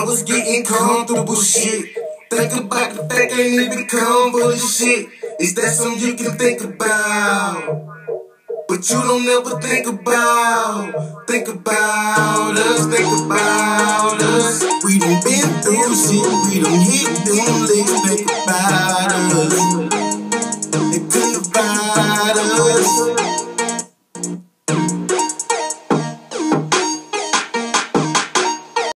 I was getting comfortable shit. Think about the fact I ain't even come for this shit. Is that something you can think about? But you don't ever think about us, think about us. We done been through shit, we done hit them licks, think about us.